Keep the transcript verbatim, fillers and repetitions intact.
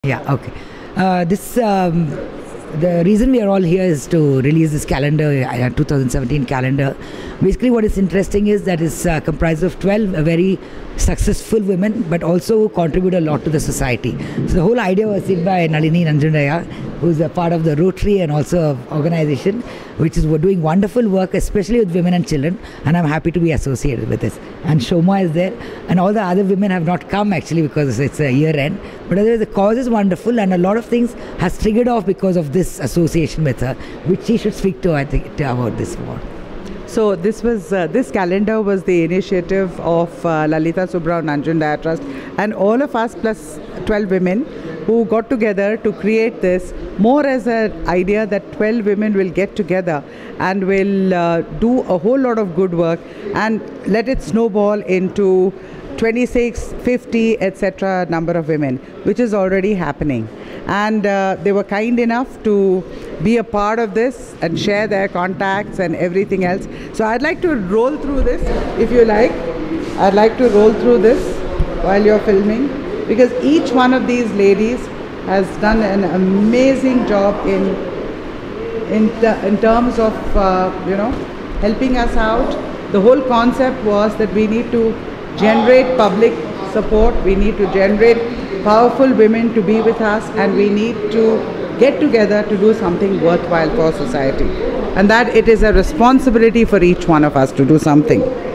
Yeah, okay. Uh, this um, the reason we are all here is to release this calendar, uh, twenty seventeen calendar. Basically, what is interesting is that it's uh, comprised of twelve very successful women, but also contribute a lot to the society. So the whole idea was seen by Nalini Nanjundaya, who's a part of the Rotary and also of organization, which is doing wonderful work, especially with women and children. And I'm happy to be associated with this. And Shoma is there, and all the other women have not come actually because it's a year end. But otherwise, the cause is wonderful, and a lot of things has triggered off because of this association with her, which she should speak to, I think, to about this more. So this was uh, this calendar was the initiative of uh, Lalita Subbrao Nanjundaya Trust, and all of us plus twelve women who got together to create this more as an idea that twelve women will get together and will uh, do a whole lot of good work and let it snowball into twenty-six, fifty, et cetera number of women, which is already happening. And uh, they were kind enough to be a part of this and share their contacts and everything else. So I'd like to roll through this, if you like. I'd like to roll through this while you're filming, because each one of these ladies has done an amazing job in in, in terms of uh, you know, helping us out. The whole concept was that we need to generate public support, we need to generate powerful women to be with us, and we need to get together to do something worthwhile for society, and that it is a responsibility for each one of us to do something.